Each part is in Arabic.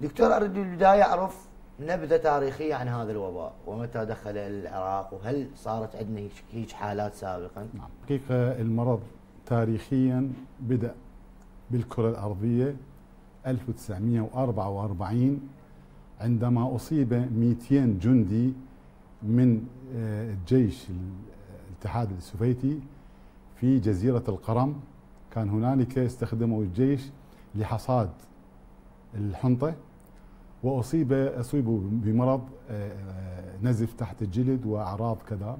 دكتور، اريد بالبدايه اعرف نبذه تاريخيه عن هذا الوباء ومتى دخل العراق، وهل صارت عندنا هيك حالات سابقا؟ نعم، حقيقة المرض تاريخيا بدأ بالكرة الأرضية 1944 عندما أصيب 200 جندي من الجيش الاتحاد السوفيتي في جزيرة القرم. كان هنالك استخدموا الجيش لحصاد الحنطة، أصيبوا بمرض نزف تحت الجلد وأعراض كذا.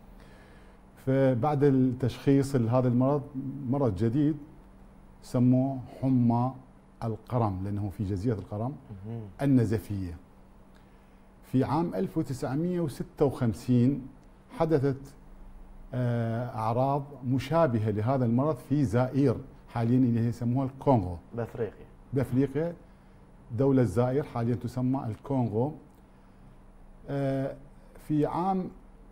فبعد التشخيص لهذا المرض، مرض جديد سموه حمى القرم، لأنه في جزيرة القرم النزفية. في عام 1956 حدثت أعراض مشابهة لهذا المرض في زائر، حاليا اللي يسموها الكونغو، بأفريقيا. دولة الزائر حاليا تسمى الكونغو. في عام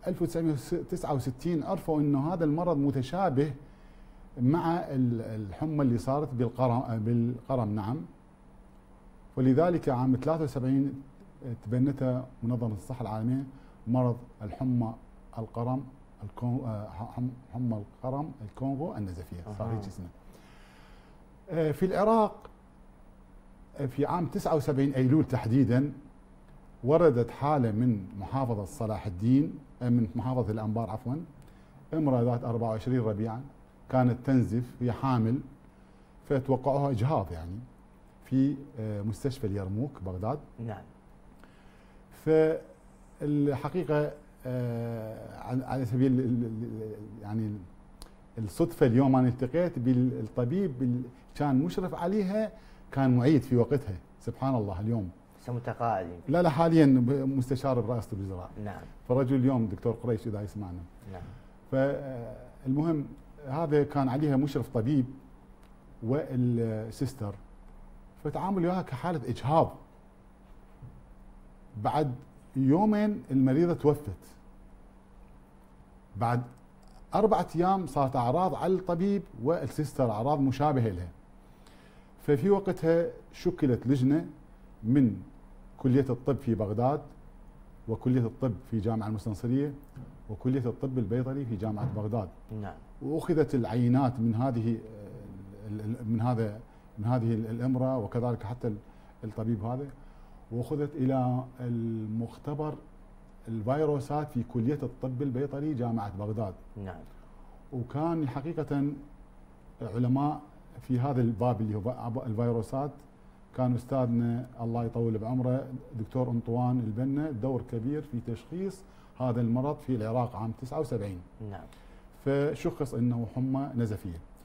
1969 عرفوا انه هذا المرض متشابه مع الحمى اللي صارت بالقرم. نعم. ولذلك عام 73 تبنتها منظمة الصحة العالمية مرض الحمى القرم حمى القرم الكونغو النزفية، صار هيك اسمه. في العراق في عام 79 أيلول تحديدا وردت حالة من محافظة صلاح الدين، من محافظة الأنبار عفوا، امرأة ذات 24 ربيعا كانت تنزف، هي حامل، فتوقعوها إجهاض يعني في مستشفى اليرموك بغداد. نعم. فالحقيقة على سبيل يعني الصدفة اليوم أنا التقيت بالطبيب كان مشرف عليها، كان معيد في وقتها، سبحان الله. اليوم متقاعد؟ لا حاليا مستشار برئاسة الوزراء. نعم. فرجل اليوم دكتور قريش إذا يسمعنا. نعم. فالمهم هذا كان عليها مشرف طبيب والسيستر، فتعامل وياها كحالة إجهاض. بعد يومين المريضة توفت. بعد 4 أيام صارت أعراض على الطبيب والسيستر، أعراض مشابهة لها. ففي وقتها شكلت لجنة من كلية الطب في بغداد، وكلية الطب في جامعة المستنصرية، وكلية الطب البيطري في جامعة بغداد. نعم. وأخذت العينات من هذه الامرأة، وكذلك حتى الطبيب هذا، وأخذت إلى المختبر الفيروسات في كلية الطب البيطري جامعة بغداد. نعم. وكان حقيقة علماء في هذا الباب اللي هو الفيروسات، كان أستاذنا الله يطول بعمره دكتور أنطوان البنا دور كبير في تشخيص هذا المرض في العراق عام 79. نعم. فشخص أنه حمى نزفية.